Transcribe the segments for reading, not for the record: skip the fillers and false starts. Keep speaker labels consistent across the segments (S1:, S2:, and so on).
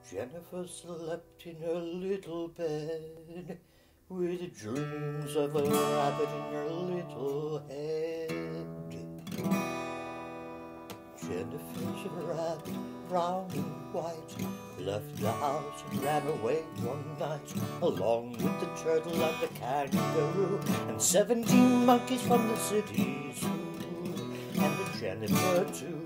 S1: Jennifer slept in her little bed with dreams of a rabbit in her little head. Jennifer's rabbit, brown and white, left the house and ran away one night, along with the turtle and the kangaroo, and 17 monkeys from the city zoo, and the Jennifer too.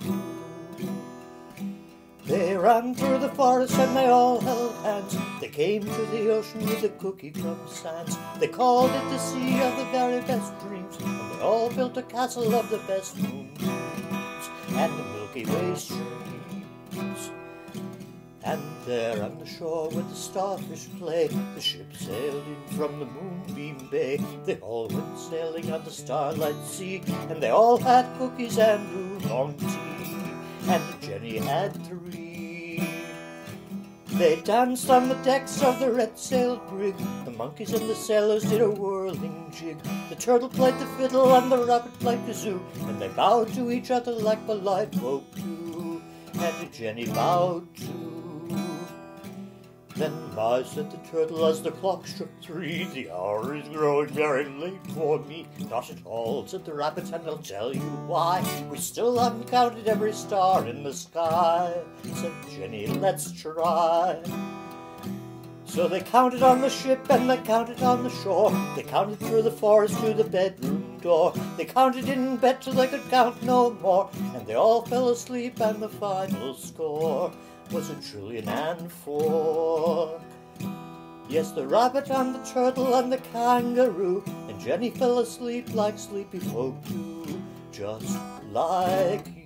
S1: They ran through the forest and they all held hands. They came to the ocean with the cookie crumb sands. They called it the sea of the very best dreams, and they all built a castle of the best moonbeams and the Milky Way streams. And there on the shore where the starfish play, the ship sailed in from the Moonbeam Bay. They all went sailing on the starlight sea, and they all had cookies and oolong tea, and Jenny had 3. They danced on the decks of the red-sailed brig. The monkeys and the sailors did a whirling jig. The turtle played the fiddle and the rabbit played kazoo, and they bowed to each other like polite folk do, and Jenny bowed too. Then "My," said the turtle as the clock struck 3, "the hour is growing very late for me." "Not at all," said the rabbit, "and I'll tell you why. We still haven't counted every star in the sky." Said Jenny, "Let's try." So they counted on the ship and they counted on the shore. They counted through the forest to the bedroom door. They counted in bed till they could count no more, and they all fell asleep, and the final score was 1,000,004,000,000. Yes, the rabbit and the turtle and the kangaroo, and Jenny fell asleep like sleepy folk do, just like you.